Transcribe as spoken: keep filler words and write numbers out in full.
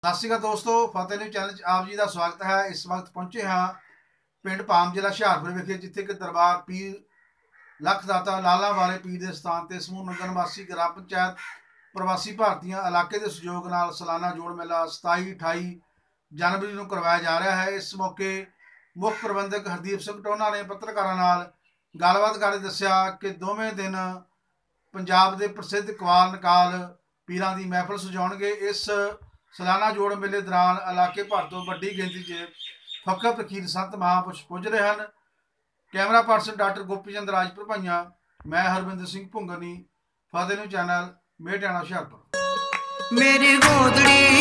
ਸਤਿ ਸ਼੍ਰੀ ਅਕਾਲ ਦੋਸਤੋ, ਫਤਿਹ news channel 'ਚ ਆਪ ਜੀ ਦਾ ਸਵਾਗਤ ਹੈ। ਇਸ ਵਕਤ ਪਹੁੰਚੇ ਹਾਂ ਪਿੰਡ ਭਾਮ ਜ਼ਿਲ੍ਹਾ ਹੁਸ਼ਿਆਰਪੁਰ ਵਿਖੇ, ਜਿੱਥੇ ਕਿ ਦਰਬਾਰ ਪੀਰ ਲੱਖ ਦਾਤਾ ਲਾਲਾ ਵਾਲੇ ਪੀਰ ਦੇ ਸਥਾਨ ਤੇ ਸਮੂਹ ਨਗਰ ਨਿਵਾਸੀ ਗ੍ਰਾਮ ਪੰਚਾਇਤ ਪ੍ਰਵਾਸੀ ਭਾਰਤੀਆਂ ਇਲਾਕੇ ਦੇ ਸਹਿਯੋਗ ਨਾਲ ਸਾਲਾਨਾ ਜੋੜ ਮੇਲਾ ਸਤਾਈ ਅਠਾਈ ਜਨਵਰੀ ਨੂੰ ਕਰਵਾਇਆ ਜਾ ਰਿਹਾ ਹੈ। ਇਸ ਮੌਕੇ ਮੁੱਖ ਪ੍ਰਬੰਧਕ ਹਰਦੀਪ ਸਿੰਘ ਟੋਨਾ ਨੇ ਪੱਤਰਕਾਰਾਂ ਨਾਲ ਗੱਲਬਾਤ ਕਰਦੇ ਦੱਸਿਆ ਕਿ ਦੋਵੇਂ ਦਿਨ ਪੰਜਾਬ ਦੇ ਪ੍ਰਸਿੱਧ ਕਵਾਲ ਨਕਾਲ ਪੀਰਾਂ ਦੀ ਮਹਿਫਲ ਸਜਾਉਣਗੇ। ਇਸ ਸਾਲਾਨਾ ਜੋੜ ਮੇਲੇ ਦੌਰਾਨ ਇਲਾਕੇ ਭਰ ਤੋਂ ਵੱਡੀ ਗਿਣਤੀ 'ਚ ਫਕਰ ਫਕੀਰ ਸੰਤ ਮਹਾਂਪੁਰਸ਼ ਪੁੱਜ ਰਹੇ ਹਨ। Camera person doctor Gopi Chand Rajpur भाइया, मैं हरविंदर सिंह भुंगनी, फतेह न्यूज़ चैनल मेटियाना हुशियारपुर। मेरी गोदड़ी